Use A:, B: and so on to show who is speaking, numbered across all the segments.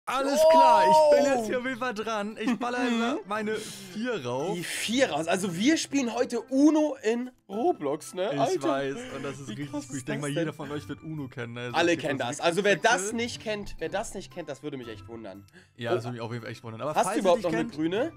A: Alles klar, ich bin jetzt hier auf jeden Fall dran. Ich baller meine 4 rauf.
B: Die 4 raus. Also wir spielen heute Uno in Roblox, ne?
A: Ich weiß, und das ist richtig gut. Ich denke mal, jeder von euch wird Uno kennen. Ne?
B: Alle kennen das. Also wer das nicht kennt, das würde mich echt wundern.
A: Ja, das würde mich auf jeden Fall echt wundern. Aber
B: hast du überhaupt noch eine grüne?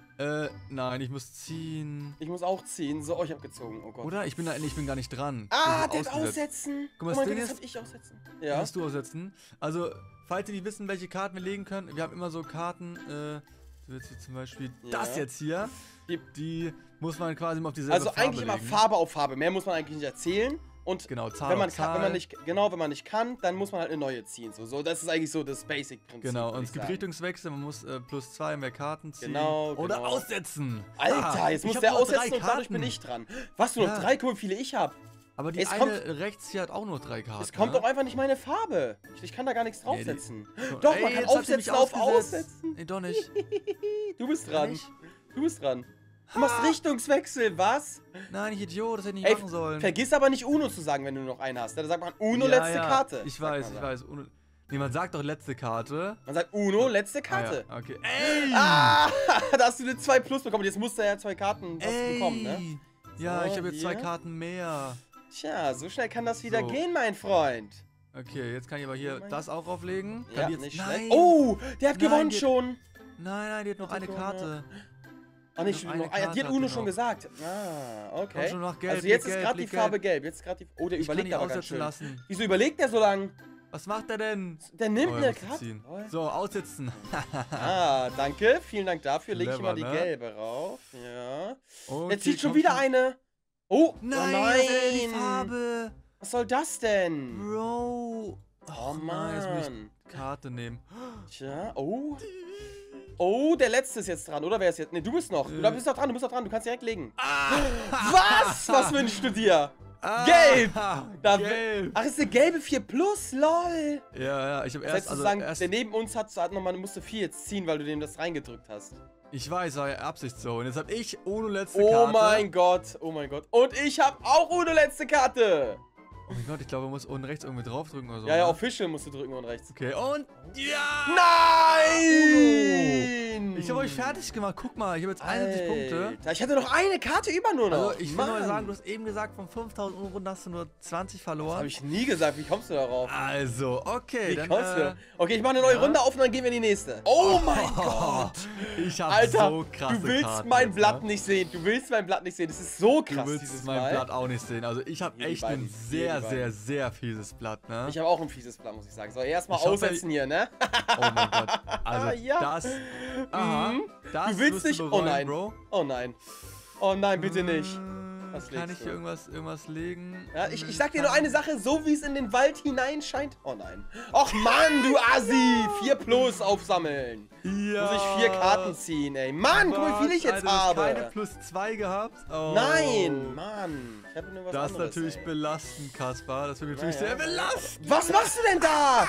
A: Nein, ich muss ziehen.
B: Ich muss auch ziehen. So, ich hab gezogen. Oh Gott.
A: Oder? Ich bin gar nicht dran.
B: Ah, der hat aussetzen.
A: Guck mal,
B: das hab ich aussetzen.
A: Ja. Musst du aussetzen. Also, falls ihr nicht wissen, welche Karten wir legen können, wir haben immer so Karten, so jetzt hier zum Beispiel das jetzt hier. Die muss man quasi mal auf dieselbe Farbe legen.
B: Also eigentlich immer Farbe auf Farbe. Mehr muss man eigentlich nicht erzählen. Und
A: genau,
B: wenn man nicht kann, dann muss man halt eine neue ziehen. So, das ist eigentlich so das Basic-Prinzip.
A: Genau, und es gibt Richtungswechsel, man muss +2 mehr Karten ziehen.
B: Genau.
A: Oder aussetzen.
B: Alter, jetzt muss der aussetzen und dadurch bin ich dran. Was, du noch 3? Guck mal, wie viele ich habe.
A: Aber die eine rechts hier hat auch nur 3 Karten.
B: Es kommt doch einfach nicht meine Farbe. Ich kann da gar nichts draufsetzen. Doch, man kann aufsetzen auf aussetzen.
A: Nee, doch nicht.
B: Du bist dran. Du bist dran. Du machst Richtungswechsel, was?
A: Nein, ich Idiot, das hätte ich nicht machen sollen.
B: Vergiss aber nicht Uno zu sagen, wenn du noch einen hast. Da sagt man Uno, letzte Karte.
A: Ich weiß. Uno. Nee, man sagt doch letzte Karte.
B: Man sagt Uno, letzte Karte.
A: Ah, ja. Okay. Ey!
B: Da hast du eine 2+ bekommen. Jetzt musst du ja 2 Karten bekommen, ne?
A: Ja, ich habe jetzt 2 Karten mehr.
B: Tja, so schnell kann das wieder gehen, mein Freund.
A: Okay, jetzt kann ich aber hier das auch auflegen.
B: Ja, nicht schlecht. Oh, der hat gewonnen schon.
A: Nein, die hat noch eine Karte.
B: Ah, nicht noch eine. Die hat Uno schon gesagt. Ah, okay.
A: Schon noch gelb,
B: also jetzt ist gerade die Farbe gelb. Oh, der überlegt aber ganz schön. Wieso überlegt der so lang?
A: Was macht der denn?
B: Der nimmt eine Karte.
A: So, aussitzen.
B: Danke. Vielen Dank dafür. Lege ich mal die gelbe rauf. Ja.
A: Okay,
B: jetzt zieht schon wieder eine. Oh,
A: nein. Die Farbe.
B: Was soll das denn?
A: Bro.
B: Oh Mann.
A: Jetzt muss ich Karte nehmen.
B: Tja, Oh, der letzte ist jetzt dran, oder? Wer ist jetzt? Ne, du bist noch. Du bist noch dran, du kannst direkt legen. Was? Was wünschst du dir? Gelb!
A: Gelb!
B: Ach, ist eine gelbe 4+, lol!
A: Ja, ich hab erst,
B: der neben uns musste 4 jetzt ziehen, weil du dem das reingedrückt hast.
A: Ich weiß, war ja Absicht so. Und jetzt hab ich ohne letzte
B: Karte. Oh mein Gott. Und ich hab auch ohne letzte Karte!
A: Oh mein Gott, ich glaube, man muss unten rechts irgendwie draufdrücken oder so.
B: Ja, Official musst du drücken unten rechts.
A: Okay, und ja!
B: Nein!
A: Ich habe euch fertig gemacht. Guck mal, ich habe jetzt 71 Punkte.
B: Ich hatte noch eine Karte über nur noch.
A: Also, ich will mal sagen, du hast eben gesagt, von 5000 Runden hast du nur 20 verloren. Das
B: habe ich nie gesagt. Wie kommst du darauf?
A: Also, okay.
B: Wie kommst du? Okay, ich mache eine neue Runde auf und dann gehen wir in die nächste. Oh mein Gott!
A: Ich habe so krasse Karten.
B: Du willst mein Blatt nicht sehen. Du willst mein Blatt nicht sehen. Das ist so krass
A: dieses Mal. Du willst mein Blatt auch nicht sehen. Also, ich habe echt ein sehr fieses Blatt, ne?
B: Ich habe auch ein fieses Blatt, muss ich sagen. So, erstmal aussetzen hier, ne?
A: Oh mein Gott. Also, das... Aha. Das
B: du willst nicht...
A: bereuen,
B: oh nein.
A: Bro.
B: Oh nein. Oh nein, bitte nicht.
A: Was kann ich hier irgendwas legen?
B: Ja, ich sag dir nur eine Sache, so wie es in den Wald hineinscheint. Oh nein. Och Mann, du Assi. 4+ aufsammeln.
A: Ja.
B: Muss ich 4 Karten ziehen, ey. Mann, guck mal, wie viel ich jetzt habe.
A: Keine +2 gehabt? Oh.
B: Nein, Mann. Ich habe nur was
A: anderes.
B: Das
A: ist natürlich belastend, Kaspar. Das wird natürlich sehr belastend.
B: Was machst du denn da?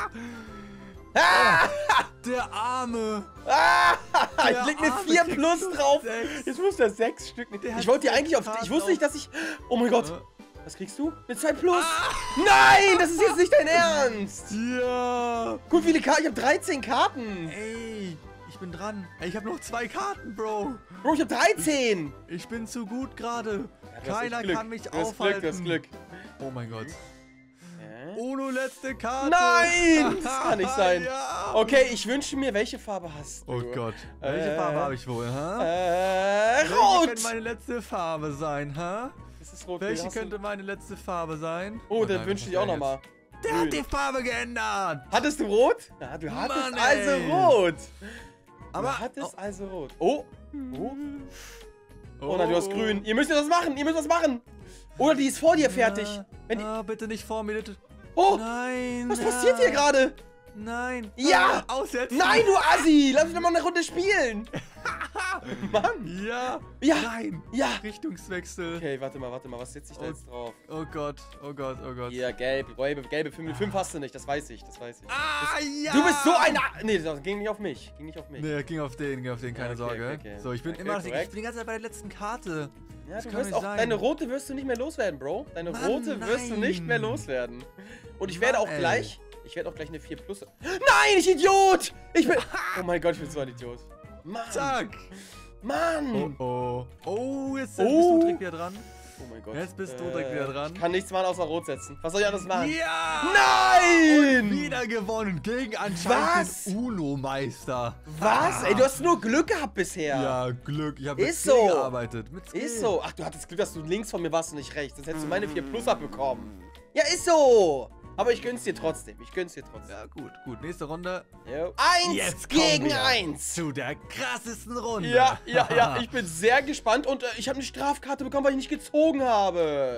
A: Der Arme.
B: Ich leg eine 4+ drauf. Jetzt muss der 6 Stück mit. Ich wollte dir eigentlich auf. Ich wusste nicht, dass ich. Oh mein Gott. Was kriegst du? Eine 2+. Nein, das ist jetzt nicht dein Ernst.
A: Ja.
B: Gut, viele Karten. Ich habe 13 Karten.
A: Ey, ich bin dran. Ey, ich habe noch 2 Karten, Bro.
B: Bro, ich habe 13.
A: Ich bin zu gut gerade. Keiner kann mich
B: Du
A: aufhalten.
B: hast Glück.
A: Oh mein Gott. Uno, letzte Karte.
B: Nein, das kann nicht sein.
A: Ja.
B: Okay, ich wünsche mir, welche Farbe hast du?
A: Oh Gott. Welche Farbe habe ich wohl,
B: Rot.
A: Welche könnte meine letzte Farbe sein,
B: Das ist rot.
A: Welche könnte meine letzte Farbe sein?
B: Oh, dann wünsche ich auch nochmal.
A: Der hat die Farbe geändert.
B: Hattest du rot? Ja, du hattest also rot. Aber du hattest also rot. Oh nein, du hast grün. Ihr müsst das machen. Oder die ist vor dir fertig.
A: Bitte nicht vor mir.
B: Oh!
A: Nein!
B: Was passiert hier gerade?
A: Nein!
B: Ja!
A: Aussetzen!
B: Nein, du Assi! Lass mich doch mal eine Runde spielen! Mann!
A: Ja!
B: Ja!
A: Nein!
B: Ja!
A: Richtungswechsel!
B: Okay, warte mal, was setze ich da jetzt drauf?
A: Oh Gott.
B: Hier, gelbe 5 hast du nicht, das weiß ich.
A: Ja!
B: Du bist so ein... Nee, das ging nicht auf mich.
A: Nee, ging auf den, keine Sorge.
B: Okay.
A: So, ich bin die ganze Zeit bei der letzten Karte.
B: Ja, du wirst auch, deine rote wirst du nicht mehr loswerden, Bro. Deine rote wirst du nicht mehr loswerden. Und ich werde auch gleich Ich werde auch gleich eine 4 Plus. Nein, ich Idiot! Ich bin... Oh mein Gott, ich bin so ein Idiot. Mann.
A: Zack.
B: Mann.
A: Oh, jetzt bist du direkt wieder dran.
B: Oh mein Gott.
A: Jetzt bist du direkt wieder dran.
B: Ich kann nichts machen außer Rot setzen. Was soll ich anders machen?
A: Ja!
B: Nein!
A: Und wieder gewonnen gegen anscheinend den UNO-Meister.
B: Was? Ey, du hast nur Glück gehabt bisher.
A: Ja, Glück. Ich habe mit
B: Skill
A: gearbeitet. Mit Skill.
B: Ist so. Ach, du hattest Glück, dass du links von mir warst und nicht rechts. Sonst hättest du meine 4 Plus abbekommen. Ja, ist so. Aber ich gönn's dir trotzdem.
A: Ja, gut. Nächste Runde.
B: 1 gegen 1.
A: Zu der krassesten Runde.
B: Ja. Ich bin sehr gespannt und ich habe eine Strafkarte bekommen, weil ich nicht gezogen habe.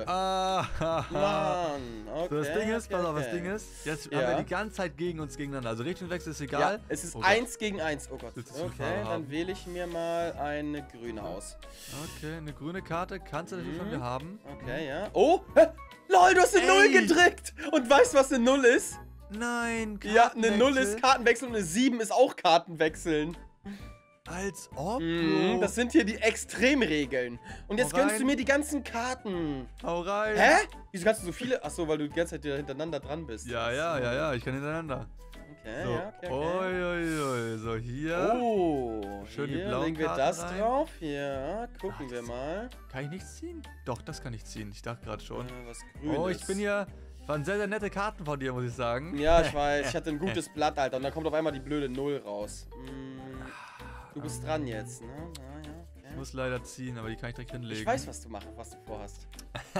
B: Mann. Okay,
A: so, das Ding ist, pass auf, das Ding ist, jetzt haben wir die ganze Zeit gegen uns gegeneinander. Also Richtungswechsel ist egal.
B: Ja, es ist 1 gegen 1. Oh Gott. Okay, dann wähle ich mir mal eine grüne aus.
A: Okay, eine grüne Karte kannst du natürlich von mir haben.
B: Okay, ja. Oh, lol, du hast eine 0 gedrückt. Und weißt du, was eine 0 ist?
A: Nein, Kartenwechsel.
B: Ja, eine 0 ist Kartenwechsel und eine 7 ist auch Kartenwechseln.
A: Als ob,
B: das sind hier die Extremregeln. Und jetzt gönnst du mir die ganzen Karten.
A: Hau rein.
B: Hä? Wieso kannst du so viele? Achso, weil du die ganze Zeit hintereinander dran bist.
A: Ja, ich kann hintereinander.
B: Okay,
A: so.
B: ja, okay.
A: Oi. So, hier.
B: Oh,
A: schön
B: hier
A: die blauen
B: legen wir
A: Karten
B: das
A: rein.
B: drauf. Hier, gucken wir mal.
A: Kann ich nichts ziehen? Doch, das kann ich ziehen. Ich dachte gerade schon.
B: Was Grünes.
A: Oh, ich bin hier... Waren sehr, sehr nette Karten von dir, muss ich sagen.
B: Ja, ich weiß. Ich hatte ein gutes Blatt, Alter. Und dann kommt auf einmal die blöde 0 raus. Du bist dran jetzt, ne? Ja, okay.
A: Ich muss leider ziehen, aber die kann ich direkt hinlegen.
B: Ich weiß, was du vorhast.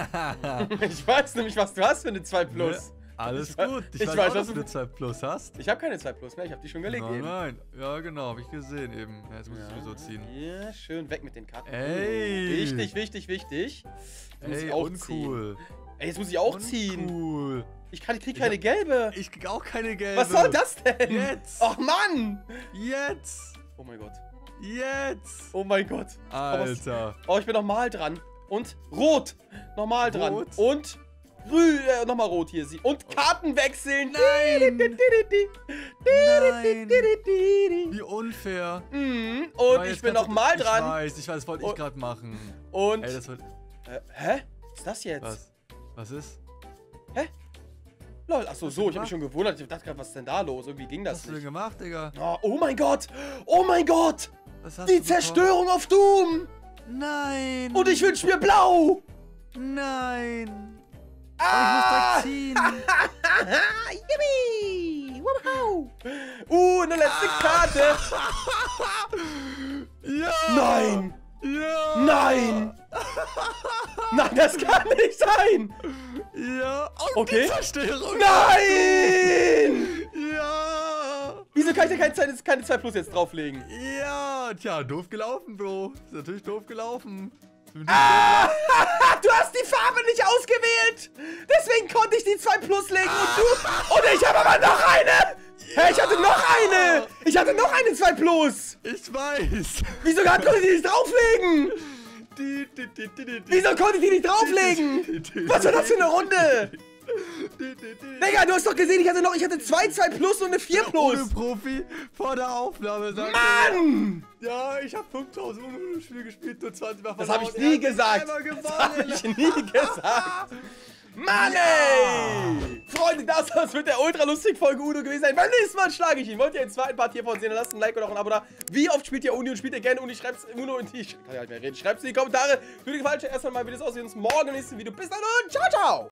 B: Ich weiß nämlich, was du hast für eine 2 Plus.
A: Ja, alles gut.
B: Ich weiß,
A: dass du eine 2 Plus hast.
B: Ich habe keine 2 Plus mehr, ich habe die schon gelegt eben.
A: Nein. Ja, genau, habe ich gesehen eben. Ja, jetzt muss ich sowieso ziehen.
B: Ja, schön weg mit den Karten.
A: Ey.
B: Wichtig. Jetzt muss ich auch ziehen. Ey, jetzt muss ich auch ziehen.
A: Cool.
B: Ich krieg keine gelbe.
A: Ich krieg auch keine gelbe.
B: Was soll das denn?
A: Jetzt.
B: Ach, Mann.
A: Jetzt.
B: Oh mein Gott.
A: Jetzt.
B: Oh mein Gott.
A: Alter.
B: Oh, ich bin nochmal dran. Und rot. Nochmal dran.
A: Rot.
B: Und grün. Nochmal rot hier. Und Karten wechseln.
A: Nein. Nein. Wie unfair.
B: Und ich bin nochmal dran.
A: Ich weiß, das wollte ich gerade machen.
B: Und...
A: Ey, das wird...
B: hä? Was ist das jetzt?
A: Was ist?
B: Hä? Lol, achso, so, ich hab mich schon gewundert. Ich dachte gerade, was ist denn da los? Irgendwie ging das
A: nicht. Was hast du denn gemacht, Digga?
B: Oh mein Gott! Oh mein Gott!
A: Was hast
B: die Zerstörung auf Doom!
A: Nein!
B: Und ich wünsch mir blau!
A: Nein! Aber ich muss direkt ziehen!
B: Yippie! Wow! Eine letzte Karte!
A: Ja!
B: Nein!
A: Ja!
B: Nein! Nein, das kann nicht sein!
A: Ja!
B: Okay.
A: Die Zerstörung!
B: Nein!
A: Ja!
B: Wieso kann ich da keine 2 Plus jetzt drauflegen?
A: Ja! Tja, doof gelaufen, Bro. Ist natürlich doof gelaufen.
B: Du hast die Farbe nicht ausgewählt! Deswegen konnte ich die 2 Plus legen und ich habe aber noch eine! Hey, ich hatte noch eine! Ich hatte noch eine 2 Plus!
A: Ich weiß!
B: Wieso konnte ich die nicht drauflegen? Wieso konnte ich die nicht drauflegen? Was war das für eine Runde? Digga, du hast doch gesehen, ich hatte 2 Plus und eine 4 Plus!
A: Ohne Profi vor der Aufnahme, sagt
B: Mann!
A: Ja, ich habe 5000 Spiele gespielt, nur 20 Mal
B: verloren. Das habe ich nie gesagt! Das habe ich nie gesagt! Mann, ey! Freunde, das wird der ultra lustige Folge Uno gewesen sein. Beim nächsten Mal schlage ich ihn. Wollt ihr den zweiten Part hiervon sehen? Dann lasst ein Like oder auch ein Abo da. Wie oft spielt ihr Uni und spielt ihr gerne Uni? Schreibt's Uno in die... Ich kann ja nicht mehr reden. Schreibt's in die Kommentare. Für die Gefallen, erst mal, wie das aussieht. Uns morgen im nächsten Video. Bis dann und ciao, ciao!